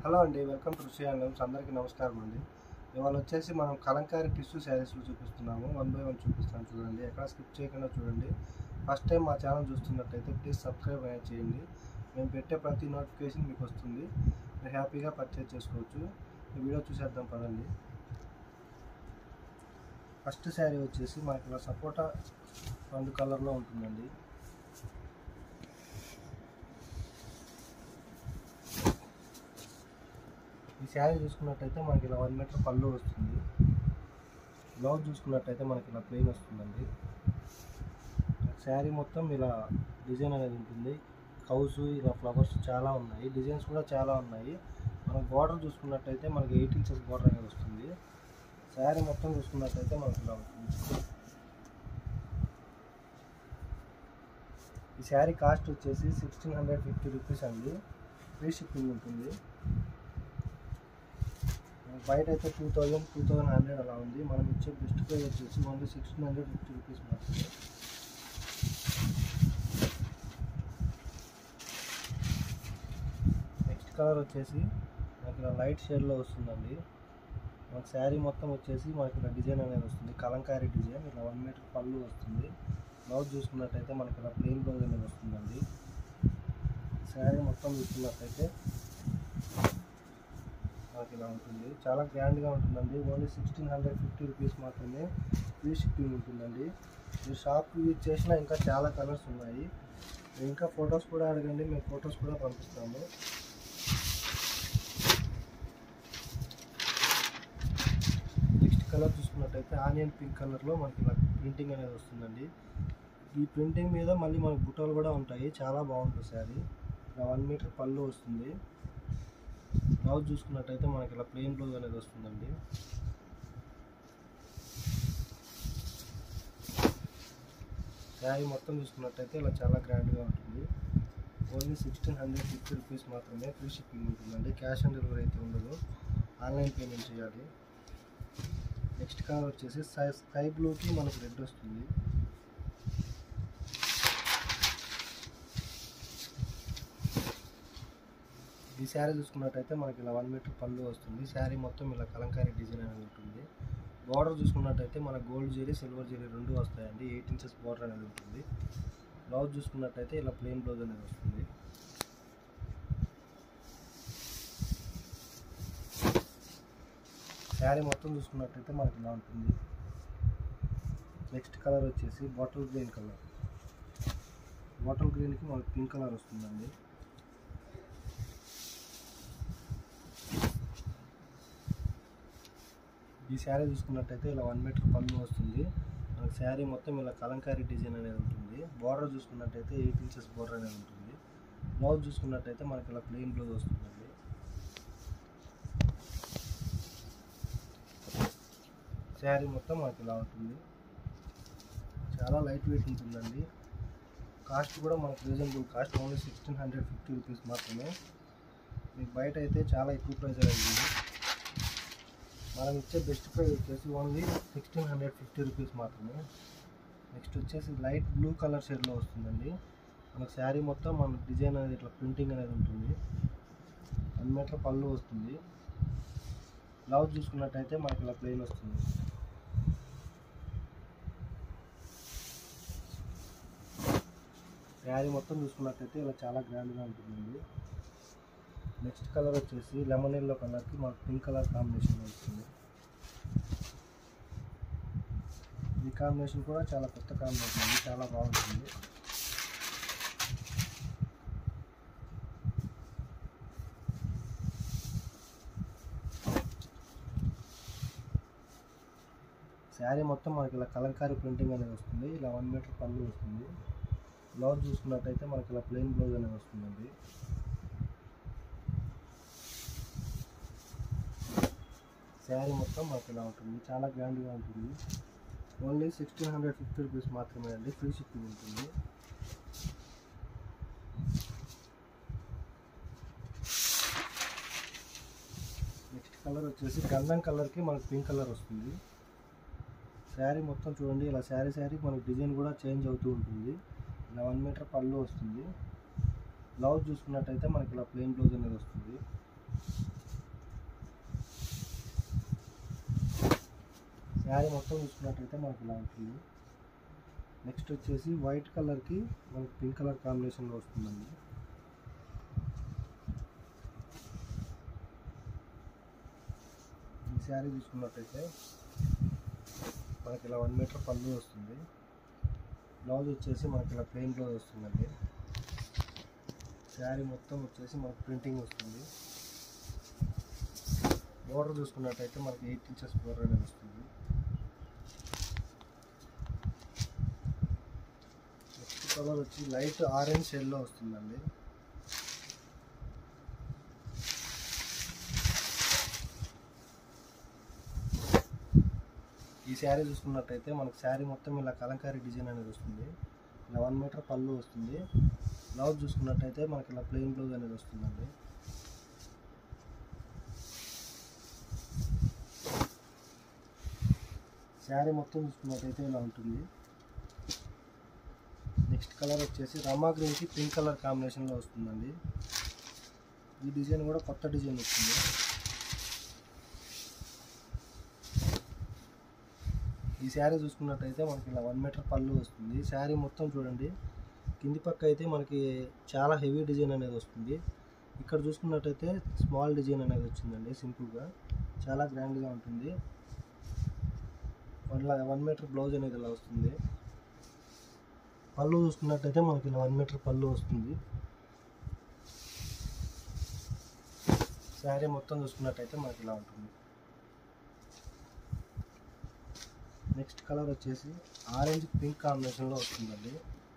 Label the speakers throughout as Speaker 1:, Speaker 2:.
Speaker 1: Hello అండి, welcome to Rishi and అందరికీ నమస్కారం అండి. ఇవాళ వచ్చేసి మనం కలంకారీ టిష్యూ శారీస్లో చూపిస్తున్నాము. 1 బై 1 చూపిస్తాను, చూడండి. ఎక్కడ స్కిప్ చేయకుండా చూడండి. ఫస్ట్ టైం మా ఛానల్ చూస్తున్నట్టయితే ప్లీజ్ సబ్స్క్రైబ్ చేయండి. మేము పెట్టే ప్రతి నోటిఫికేషన్ మీకు వస్తుంది. మీరు హ్యాపీగా పర్చేజ్ చేసుకోవచ్చు. ఈ వీడియో చూసేద్దాం పదండి. ఫస్ట్ శారీ వచ్చేసి మనకి ఇలా సపోటా రెండు కలర్లో ఉంటుందండి. ఈ శారీ చూసుకున్నట్టయితే మనకి ఇలా 1 మీటర్ పళ్ళు వస్తుంది. బ్లౌజ్ చూసుకున్నట్టయితే మనకి ఇలా ప్లెయిన్ వస్తుందండి. శారీ మొత్తం ఇలా డిజైన్ అనేది ఉంటుంది. కౌస్ ఇలా ఫ్లవర్స్ చాలా ఉన్నాయి, డిజైన్స్ కూడా చాలా ఉన్నాయి. మనం బార్డర్ చూసుకున్నట్టయితే మనకి 8 ఇంచెస్ బార్డర్ అనేది వస్తుంది. శారీ మొత్తం చూసుకున్నట్టయితే మనకి ఇలా ఉంటుంది. ఈ శారీ కాస్ట్ వచ్చేసి 1650 రూపీస్ అండి. ఫ్రీ షిప్పింగ్ ఉంటుంది. బయట అయితే 2000-2100 అలా ఉంది. మనం ఇచ్చే బెస్ట్ ప్రైస్ వచ్చేసి ఓన్లీ 1650 రూపీస్ మాత్రమే. నెక్స్ట్ కలర్ వచ్చేసి మనకి ఇలా లైట్ షేడ్లో వస్తుందండి. మనకి శారీ మొత్తం వచ్చేసి మనకి ఇలా డిజైన్ అనేది వస్తుంది, కలంకారీ డిజైన్. ఇలా 1 మీటర్ పళ్ళు వస్తుంది. బ్లౌజ్ చూసుకున్నట్టయితే మనకి ఇలా ప్లెయిన్ బ్లౌజ్ అనేది వస్తుందండి. శారీ మొత్తం చూసుకున్నట్టయితే మనకి ఇలా ఉంటుంది. చాలా గ్రాండ్గా ఉంటుందండి. ఓన్లీ 1650 రూపీస్ మాత్రమే. ఫ్రీ షిప్పింగ్ ఉంటుందండి. మీరు షాప్ విజిట్ చేసినా ఇంకా చాలా కలర్స్ ఉన్నాయి. ఇంకా ఫొటోస్ కూడా అడగండి, మేము ఫొటోస్ కూడా పంపిస్తాము. నెక్స్ట్ కలర్ చూసుకున్నట్టయితే ఆనియన్ పింక్ కలర్లో మనకి ఇలా ప్రింటింగ్ అనేది వస్తుందండి. ఈ ప్రింటింగ్ మీద మళ్ళీ మనకి బుట్టలు కూడా ఉంటాయి. చాలా బాగుంటుంది శారీ. ఇలా 1 మీటర్ పళ్ళు వస్తుంది. బ్లౌజ్ చూసుకున్నట్టయితే మనకి ఇలా ప్లెయిన్ బ్లౌజ్ అనేది వస్తుందండి. శారీ మొత్తం చూసుకున్నట్టయితే ఇలా చాలా గ్రాండ్గా ఉంటుంది. ఓన్లీ 1650 రూపీస్ మాత్రమే. ఫ్రీ షిప్పింగ్ ఉంటుందండి. క్యాష్ ఆన్ డెలివరీ అయితే ఉండదు, ఆన్లైన్ పేమెంట్ చేయాలి. నెక్స్ట్ కలర్ వచ్చేసి స్కై బ్లూకి మనకు రెడ్ వస్తుంది. ఈ శారీ చూసుకున్నట్టయితే మనకి ఇలా 1 మీటర్ పళ్ళు వస్తుంది. శారీ మొత్తం ఇలా కలంకారీ డిజైన్ అనేది ఉంటుంది. బార్డర్ చూసుకున్నట్టయితే మన గోల్డ్ జరీ, సిల్వర్ జరీ రెండు వస్తాయండి. 8 ఇంచెస్ బార్డర్ అనేది ఉంటుంది. బ్లౌజ్ చూసుకున్నట్టయితే ఇలా ప్లెయిన్ బ్లౌజ్ అనేది వస్తుంది. శారీ మొత్తం చూసుకున్నట్టయితే మనకి ఇలా ఉంటుంది. నెక్స్ట్ కలర్ వచ్చేసి బాటిల్ గ్రీన్ కలర్. బాటిల్ గ్రీన్కి మనకి పింక్ కలర్ వస్తుందండి. ఈ శారీ చూసుకున్నట్టయితే ఇలా 1 మీటర్ పళ్ళు వస్తుంది. మనకి శారీ మొత్తం ఇలా కలంకారీ డిజైన్ అనేది ఉంటుంది. బార్డర్ చూసుకున్నట్టయితే 8 ఇంచెస్ బార్డర్ అనేది ఉంటుంది. బ్లౌజ్ చూసుకున్నట్టయితే మనకి ఇలా ప్లెయిన్ బ్లౌజ్ వస్తుందండి. శారీ మొత్తం మనకి ఇలా ఉంటుంది. చాలా లైట్ వెయిట్ ఉంటుందండి. కాస్ట్ కూడా మనకు రీజనబుల్ కాస్ట్. ఓన్లీ 1650 రూపీస్ మాత్రమే. మీకు బయట అయితే చాలా ఎక్కువ ప్రైస్ అనేది. మనం ఇచ్చే బెస్ట్ ప్రైస్ వచ్చేసి ఓన్లీ 1650 రూపీస్ మాత్రమే. నెక్స్ట్ వచ్చేసి లైట్ బ్లూ కలర్ షేడ్లో వస్తుందండి. మనకు శారీ మొత్తం మన డిజైన్ అనేది ఇట్లా ప్రింటింగ్ అనేది ఉంటుంది. 1 మీటర్ పళ్ళు వస్తుంది. బ్లౌజ్ చూసుకున్నట్టయితే మనకి ఇలా ప్లెయిన్ వస్తుంది. శారీ మొత్తం చూసుకున్నట్టయితే ఇలా చాలా గ్రాండ్గా ఉంటుందండి. నెక్స్ట్ కలర్ వచ్చేసి లెమన్ ఎల్లో కలర్కి మనకు పింక్ కలర్ కాంబినేషన్ వస్తుంది. ఈ కాంబినేషన్ కూడా చాలా కొత్త కాంబినేషన్ అండి, చాలా బాగుంటుంది. శారీ మొత్తం మనకి ఇలా కలంకారీ ప్రింటింగ్ అనేది వస్తుంది. ఇలా 1 మీటర్ పళ్ళు వస్తుంది. బ్లౌజ్ చూసుకున్నట్టయితే మనకి ఇలా ప్లెయిన్ బ్లౌజ్ అనేది వస్తుందండి. శారీ మొత్తం మనకి ఇలా ఉంటుంది. చాలా గ్రాండ్గా ఉంటుంది. ఓన్లీ 1650 రూపీస్ మాత్రమే అండి. ఫ్రీ షిప్పింగ్ ఉంటుంది. నెక్స్ట్ కలర్ వచ్చేసి గంధం కలర్కి మనకి పింక్ కలర్ వస్తుంది. శారీ మొత్తం చూడండి, ఇలా శారీ మనకి డిజైన్ కూడా చేంజ్ అవుతూ ఉంటుంది. ఇలా 1 మీటర్ పళ్ళు వస్తుంది. బ్లౌజ్ చూసుకున్నట్టయితే మనకి ఇలా ప్లెయిన్ బ్లౌజ్ అనేది వస్తుంది. శారీ మొత్తం చూసుకున్నట్టయితే మనకి ఇలా ఉంటుంది. నెక్స్ట్ వచ్చేసి వైట్ కలర్కి మనకి పింక్ కలర్ కాంబినేషన్లో వస్తుందండి. ఈ శారీ చూసుకున్నట్టయితే మనకి ఇలా 1 మీటర్ పళ్ళు వస్తుంది. బ్లౌజ్ వచ్చేసి మనకి ఇలా ప్లెయిన్ బ్లౌజ్ వస్తుందండి. శారీ మొత్తం వచ్చేసి మనకి ప్రింటింగ్ వస్తుంది. బోర్డర్ చూసుకున్నట్టయితే మనకి 8 ఇంచెస్ బోర్డర్ అనేది వస్తుంది. నెక్స్ట్ కలర్ వచ్చి లైట్ ఆరెంజ్ షేడ్లో వస్తుందండి. ఈ శారీ చూసుకున్నట్టయితే మనకి శారీ మొత్తం ఇలా కలంకారీ డిజైన్ అనేది వస్తుంది. ఇలా 1 మీటర్ పళ్ళు వస్తుంది. బ్లౌజ్ చూసుకున్నట్టయితే మనకి ఇలా ప్లెయిన్ బ్లౌజ్ అనేది వస్తుందండి. శారీ మొత్తం చూసుకున్నట్టయితే ఇలా ఉంటుంది. నెక్స్ట్ కలర్ వచ్చేసి రమా గ్రీన్కి పింక్ కలర్ కాంబినేషన్లో వస్తుందండి. ఈ డిజైన్ కూడా కొత్త డిజైన్ వస్తుంది. ఈ శారీ చూసుకున్నట్టయితే మనకి ఇలా 1 మీటర్ పళ్ళు వస్తుంది. శారీ మొత్తం చూడండి, కింది పక్క అయితే మనకి చాలా హెవీ డిజైన్ అనేది వస్తుంది. ఇక్కడ చూసుకున్నట్టయితే స్మాల్ డిజైన్ అనేది వచ్చిందండి. సింపుల్గా చాలా గ్రాండ్గా ఉంటుంది. 1 మీటర్ బ్లౌజ్ అనేది ఇలా వస్తుంది. పళ్ళు చూసుకున్నట్టయితే మనకి ఇలా 1 మీటర్ పళ్ళు వస్తుంది. శారీ మొత్తం చూసుకున్నట్టయితే మనకి ఇలా ఉంటుంది. నెక్స్ట్ కలర్ వచ్చేసి ఆరెంజ్ పింక్ కాంబినేషన్లో వస్తుందండి.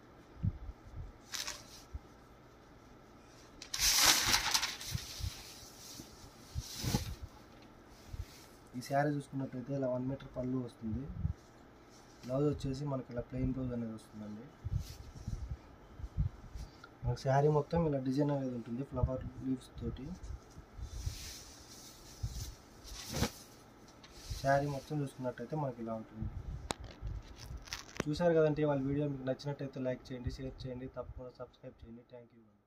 Speaker 1: ఈ శారీ చూసుకున్నట్టయితే ఇలా 1 మీటర్ పళ్ళు వస్తుంది. బ్లౌజ్ వచ్చేసి మనకి ఇలా ప్లెయిన్ బ్లౌజ్ అనేది వస్తుందండి. మనకి శారీ మొత్తం ఇలా డిజైన్ అనేది ఉంటుంది ఫ్లవర్ లీవ్స్ తోటి. శారీ మొత్తం చూసుకున్నట్టయితే మనకి ఇలా ఉంటుంది. చూసారు కదండి, వాళ్ళ వీడియో మీకు నచ్చినట్టయితే లైక్ చేయండి, షేర్ చేయండి, తప్పకుండా సబ్స్క్రైబ్ చేయండి. Thank you.